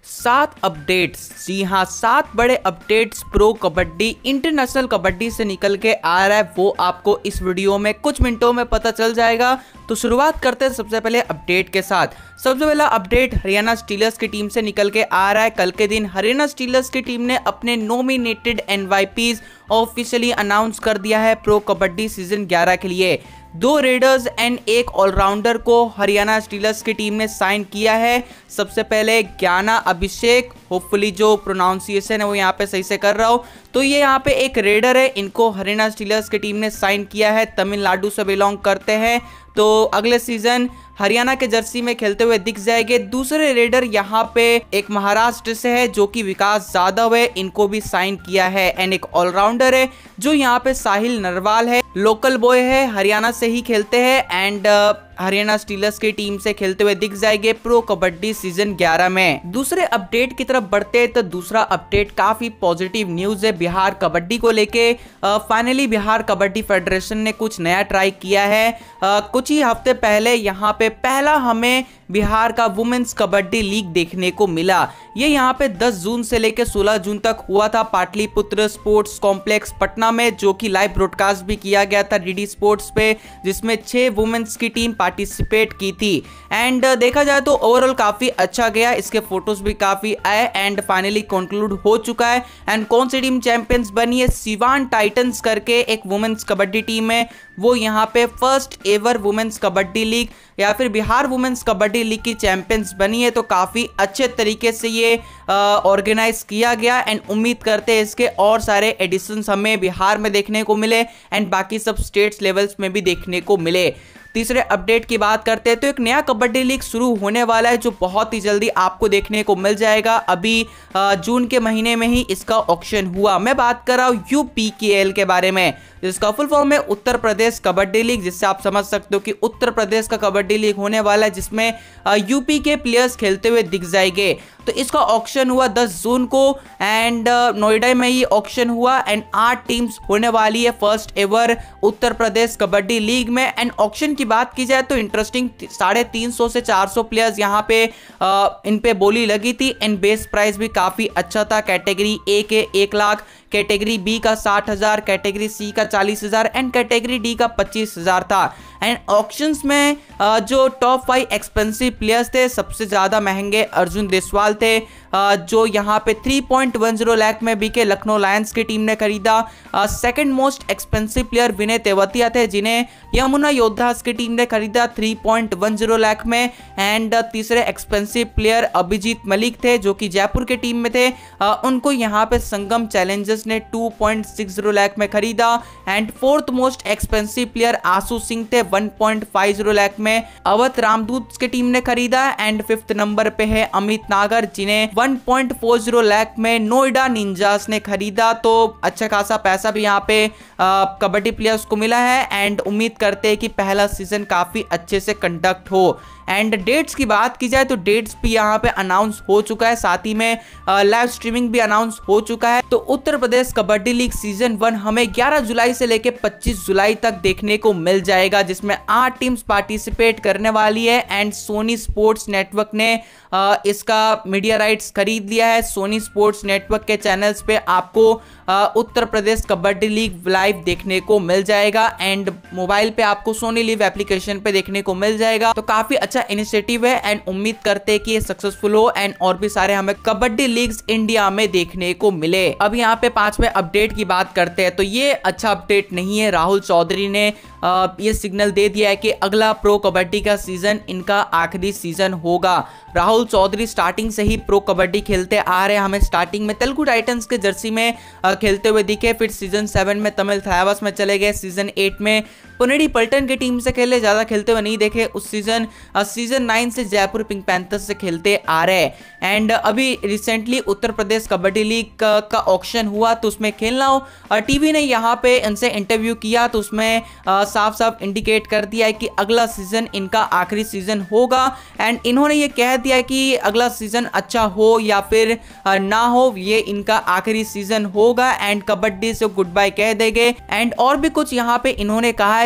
7 updates, जी हाँ 7 बड़े updates pro Kabaddi international Kabaddi से निकल के आ रहा है, वो आपको इस वीडियो में कुछ मिनटों में पता चल जाएगा। तो शुरुआत करते हैं सबसे पहले अपडेट के साथ। सबसे पहला अपडेट हरियाणा स्टीलर्स की टीम से निकल के आ रहा है। कल के दिन हरियाणा स्टीलर्स की टीम ने अपने नॉमिनेटेड एनवाईपीज ऑफिशियली अनाउंस कर दिया है प्रो कबड्डी सीजन 11 के लिए। 2 रेडर्स एंड 1 ऑलराउंडर को हरियाणा स्टीलर्स की टीम ने साइन किया है। सबसे पहले ज्ञाना अभिषेक, होपफुली जो प्रोनाउंसिएशन है वो यहाँ पे सही से कर रहा हो, तो ये यहाँ पे एक रेडर है, इनको हरियाणा स्टीलर्स की टीम ने साइन किया है, तमिलनाडु से बिलोंग करते हैं, तो अगले सीजन हरियाणा के जर्सी में खेलते हुए दिख जाएंगे। दूसरे रेडर यहाँ पे एक महाराष्ट्र से है जो कि विकास जाधव है, इनको भी साइन किया है। एंड एक ऑलराउंडर है जो यहाँ पे साहिल नरवाल है, लोकल बॉय है, हरियाणा से ही खेलते हैं एंड हरियाणा स्टीलर्स की टीम से खेलते हुए दिख जाएंगे प्रो कबड्डी सीजन 11 में। दूसरे अपडेट की तरफ बढ़ते हैं तो दूसरा अपडेट काफी पॉजिटिव न्यूज है बिहार कबड्डी को लेके। फाइनली बिहार कबड्डी फेडरेशन ने कुछ नया ट्राई किया है। कुछ ही हफ्ते पहले यहाँ पे पहला हमें बिहार का वुमेन्स कबड्डी लीग देखने को मिला। ये यहाँ पे 10 जून से लेकर 16 जून तक हुआ था पाटलिपुत्र स्पोर्ट्स कॉम्प्लेक्स पटना में, जो कि लाइव ब्रॉडकास्ट भी किया गया था डीडी स्पोर्ट्स पे, जिसमें 6 वुमेन्स की टीम पार्टिसिपेट की थी। एंड देखा जाए तो ओवरऑल काफी अच्छा गया, इसके फोटोज भी काफी आए एंड फाइनली कंक्लूड हो चुका है। एंड कौन सी टीम चैंपियंस बनी है? सिवान टाइटंस करके एक वुमेन्स कबड्डी टीम है, वो यहाँ पे first ever women's kabaddi league या फिर बिहार वुमेन्स कबड्डी लीग की चैंपियंस बनी है। तो काफी अच्छे तरीके से ये ऑर्गेनाइज किया गया एंड उम्मीद करते हैं इसके और सारे एडिशंस हमें बिहार में देखने को मिले एंड बाकी सब स्टेट्स लेवल्स में भी देखने को मिले। तीसरे अपडेट की बात करते हैं तो एक नया कबड्डी लीग शुरू होने वाला है जो बहुत ही जल्दी आपको देखने को मिल जाएगा। अभी जून के महीने में ही इसका ऑक्शन हुआ। मैं बात कर रहा हूँ UPKL के बारे में, जिसका फुल फॉर्म है उत्तर प्रदेश कबड्डी लीग, जिससे आप समझ सकते हो कि उत्तर प्रदेश का कबड्डी लीग होने वाला है जिसमें यूपी के प्लेयर्स खेलते हुए दिख जाएंगे। तो इसका ऑक्शन हुआ 10 जून को एंड नोएडा में ही ऑक्शन हुआ एंड 8 टीम्स होने वाली है first ever Uttar Pradesh kabaddi league में। एंड ऑक्शन की बात की जाए तो इंटरेस्टिंग 350 से 400 प्लेयर्स यहाँ पे इन पे बोली लगी थी एंड बेस प्राइस भी काफी अच्छा था। कैटेगरी ए के 1 लाख, कैटेगरी बी का 60,000, कैटेगरी सी का 40,000 एंड कैटेगरी डी का 25,000 था। एंड ऑक्शंस में जो टॉप 5 एक्सपेंसिव प्लेयर्स थे, सबसे ज्यादा महंगे अर्जुन देसवाल थे जो यहाँ पे 3.10 लाख में बिके, लखनऊ लायंस की टीम ने खरीदा। Second most expensive player Vinay Tewatia थे जिन्हें यमुना योद्धास की टीम ने खरीदा 3.10 लाख में। एंड तीसरे एक्सपेंसिव प्लेयर अभिजीत मलिक थे जो कि जयपुर के टीम में थे, उनको यहाँ पे संगम चैलेंजर्स ने 2.60 लाख में खरीदा। And fourth most expensive player Ashu Singh थे 1.50 लाख में, अवध रामदूत की टीम ने खरीदा। एंड 5th नंबर पे है अमित नागर जिन्हें 1.40 लाख में नोएडा निंजास ने खरीदा। तो अच्छा खासा पैसा भी यहाँ पे कबड्डी प्लेयर्स को मिला है एंड उम्मीद करते हैं कि पहला सीजन काफी अच्छे से कंडक्ट हो। एंड डेट्स की बात की जाए तो डेट्स भी यहाँ पे अनाउंस हो चुका है, साथ ही में लाइव स्ट्रीमिंग भी अनाउंस हो चुका है। तो उत्तर प्रदेश कबड्डी लीग सीजन 1 हमें 11 जुलाई से लेके 25 जुलाई तक देखने को मिल जाएगा, जिसमें 8 टीम्स पार्टिसिपेट करने वाली है। एंड सोनी स्पोर्ट्स नेटवर्क ने इसका मीडिया राइट्स खरीद लिया है। सोनी स्पोर्ट्स नेटवर्क के चैनल्स पे आपको उत्तर प्रदेश कबड्डी लीग लाइव देखने को मिल जाएगा एंड मोबाइल पे आपको सोनी लिव एप्लीकेशन पे देखने को मिल जाएगा। तो काफी अच्छा इनिशिएटिव है एंड उम्मीद करते हैं कि ये सक्सेसफुल हो एंड और भी सारे हमें कबड्डी लीग्स इंडिया में देखने को मिले। अब यहाँ पे 5वें अपडेट की बात करते हैं तो ये अच्छा अपडेट नहीं है। राहुल चौधरी ने ये सिग्नल दे दिया है कि अगला प्रो कबड्डी का सीजन इनका आखिरी सीजन होगा। राहुल चौधरी स्टार्टिंग से ही प्रो कबड्डी खेलते आ रहे हैं, हमें स्टार्टिंग में तेलुगु टाइटंस के जर्सी में खेलते हुए दिखे, फिर सीजन 7 में तमिल थलाइवास में चले गए, सीजन 8 में पुनेरी पल्टन की टीम से खेले, ज्यादा खेलते हुए नहीं देखे उस सीजन 9 से जयपुर पिंक पैंथर्स से खेलते आ रहे हैं। एंड अभी रिसेंटली उत्तर प्रदेश कबड्डी लीग का ऑक्शन हुआ तो उसमें खेलना हो, टीवी ने यहाँ पे इनसे इंटरव्यू किया तो उसमें साफ साफ इंडिकेट कर दिया है कि अगला सीजन इनका आखिरी सीजन होगा। एंड इन्होंने ये कह दिया कि अगला सीजन अच्छा हो या फिर ना हो, ये इनका आखिरी सीजन होगा एंड कबड्डी से गुड बाय कह देंगे। एंड और भी कुछ यहाँ पे इन्होंने कहा है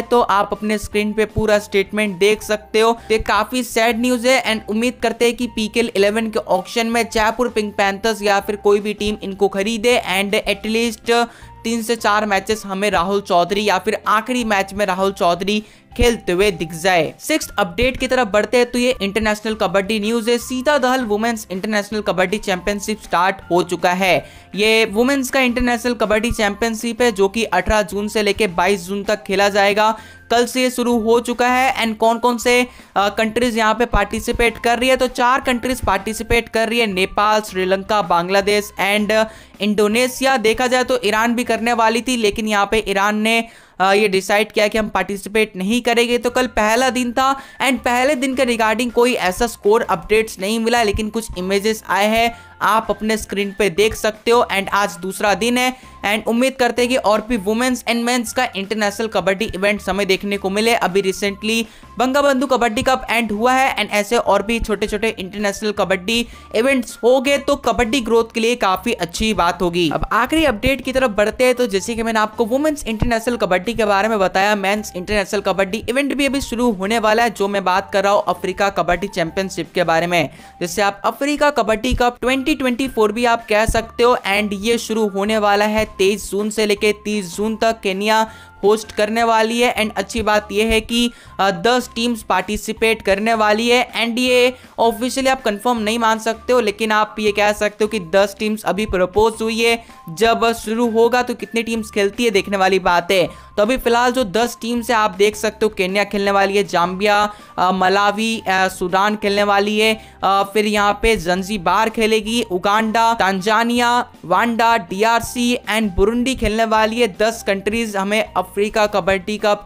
तो आप अपने स्क्रीन पे पूरा स्टेटमेंट देख सकते हो। ये काफी सैड न्यूज है एंड उम्मीद करते हैं कि पीकेएल 11 के ऑक्शन में जयपुर पिंक पैंथर्स या फिर कोई भी टीम इनको खरीदे एंड एटलीस्ट 3 से 4 मैचेस हमें राहुल चौधरी या फिर आखिरी मैच में राहुल चौधरी खेलते हुए दिख जाए। 6th अपडेट की तरफ बढ़ते हैं तो ये इंटरनेशनल कबड्डी न्यूज है। Sita Dahal women's international kabaddi championship start हो चुका है। ये वुमेन्स का इंटरनेशनल कबड्डी चैंपियनशिप है जो कि 18 जून से लेकर 22 जून तक खेला जाएगा। कल से ये शुरू हो चुका है एंड कौन कौन से कंट्रीज यहाँ पे पार्टिसिपेट कर रही है, तो 4 कंट्रीज पार्टिसिपेट कर रही है, नेपाल, श्रीलंका, बांग्लादेश एंड इंडोनेशिया। देखा जाए तो ईरान भी करने वाली थी लेकिन यहाँ पे ईरान ने ये डिसाइड किया कि हम पार्टिसिपेट नहीं करेंगे। तो कल पहला दिन था एंड पहले दिन के रिगार्डिंग कोई ऐसा स्कोर अपडेट्स नहीं मिला लेकिन कुछ इमेजेस आए हैं, आप अपने स्क्रीन पे देख सकते हो। एंड आज दूसरा दिन है एंड उम्मीद करते हैं कि और भी वुमेन्स एंड मेंस का इंटरनेशनल कबड्डी इवेंट हमें देखने को मिले। अभी recently Bangabandhu kabaddi cup end हुआ है एंड ऐसे और भी छोटे छोटे इंटरनेशनल कबड्डी इवेंट्स हो गए तो कबड्डी ग्रोथ के लिए काफी अच्छी बात होगी। अब आखिरी अपडेट की तरफ बढ़ते हैं तो जैसे कि मैंने आपको वुमेन्स इंटरनेशनल कबड्डी के बारे में बताया, मेंस इंटरनेशनल कबड्डी इवेंट भी अभी शुरू होने वाला है। जो मैं बात कर रहा हूँ अफ्रीका कबड्डी चैंपियनशिप के बारे में, जिससे आप अफ्रीका कबड्डी कप 2024 भी आप कह सकते हो एंड ये शुरू होने वाला है 23 जून से लेके 30 जून तक। केन्या होस्ट करने वाली है एंड अच्छी बात यह है कि 10 टीम्स पार्टिसिपेट करने वाली है एंड ये ऑफिशियली आप कंफर्म नहीं मान सकते हो लेकिन आप ये कह सकते हो कि 10 टीम्स अभी प्रपोज हुई है। जब शुरू होगा तो कितनी टीम्स खेलती है देखने वाली बात है। तो अभी फिलहाल जो 10 टीम्स है आप देख सकते हो, केन्या खेलने वाली है, जाम्बिया, मलावी, सूडान खेलने वाली है, फिर यहाँ पे जंजीबार खेलेगी, Uganda, Tanzania, Rwanda, DRC and Burundi खेलने वाली है। 10 कंट्रीज हमें अफ्रीका कबड्डी कप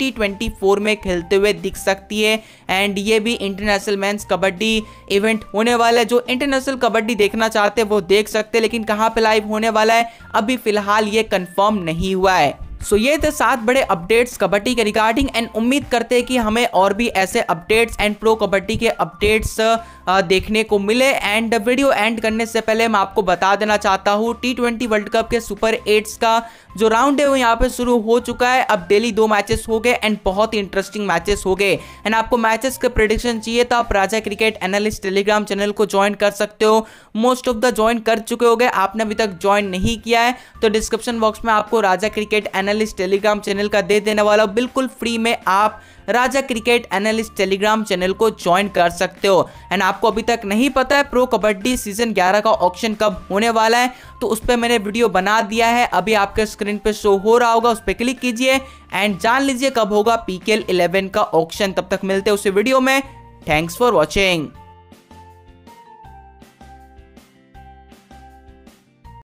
2024 में खेलते हुए दिख सकती है एंड ये भी इंटरनेशनल मेंस कबड्डी इवेंट होने वाला है। जो इंटरनेशनल कबड्डी देखना चाहते हैं वो देख सकते हैं लेकिन कहाँ पे लाइव होने वाला है अभी फिलहाल ये कंफर्म नहीं हुआ है। सो ये थे 7 बड़े अपडेट्स कबड्डी के रिगार्डिंग एंड उम्मीद करते हैं कि हमें और भी ऐसे अपडेट्स एंड प्रो कबड्डी के अपडेट्स देखने को मिले। एंड वीडियो एंड करने से पहले मैं आपको बता देना चाहता हूँ T20 वर्ल्ड कप के सुपर 8s का जो राउंड है वो यहाँ पे शुरू हो चुका है। अब डेली 2 मैचेस हो गए एंड बहुत ही इंटरेस्टिंग मैचेस हो गए एंड आपको मैचेस के प्रेडिक्शन चाहिए तो आप Raja cricket analyst Telegram channel को ज्वाइन कर सकते हो। मोस्ट ऑफ द ज्वाइन कर चुके हो गए, आपने अभी तक ज्वाइन नहीं किया है तो डिस्क्रिप्शन बॉक्स में आपको Raja cricket analyst Telegram channel का दे देने वाला बिल्कुल फ्री में आप Raja cricket analyst Telegram channel को ज्वाइन कर सकते हो। एंड आपको अभी तक नहीं पता है प्रो कबड्डी सीजन 11 का ऑक्शन कब होने वाला है तो उस पर मैंने वीडियो बना दिया है, अभी आपके स्क्रीन पे शो हो रहा होगा, उस पर क्लिक कीजिए एंड जान लीजिए कब होगा पीकेएल 11 का ऑक्शन। तब तक मिलते हैं उस वीडियो में। Thanks for watching.